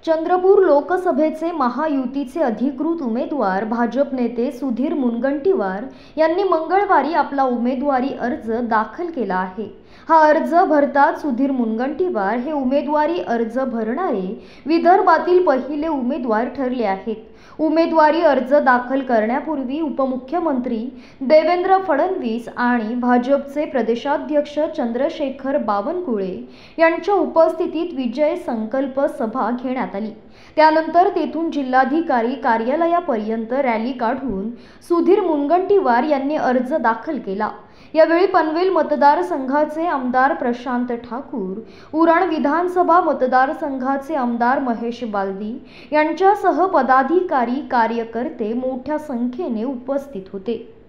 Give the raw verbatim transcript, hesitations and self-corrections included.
चंद्रपूर लोकसभेचे महायुतीचे अधिकृत उमेदवार भाजप नेते सुधीर मुनगंटीवार यांनी मंगळवारी आपला उमेदवारी अर्ज दाखल केला आहे। हा अर्ज भरताच सुधीर मुनगंटीवार हे उमेदवारी अर्ज भरणारे विदर्भातील पहिले उमेदवार ठरले आहेत। उमेदवारी अर्ज दाखल करण्यापूर्वी उपमुख्यमंत्री देवेंद्र फडणवीस आणि भाजपचे प्रदेशाध्यक्ष चंद्रशेखर बावनकुळे यांच्या उपस्थितीत विजय संकल्प सभा घेण्यात आली। त्यानंतर तेथून जिल्हाधिकारी कार्यालयापर्यंत रॅली काढून सुधीर मुनगंटीवार यांनी अर्ज दाखल केला। यावेळी पनवेल मतदारसंघाचे आमदार प्रशांत ठाकूर, उरण विधानसभा मतदारसंघाचे आमदार महेश बालदी यांच्यासह पदाधिकारी कार्यकर्ते मोठ्या संख्येने उपस्थित होते।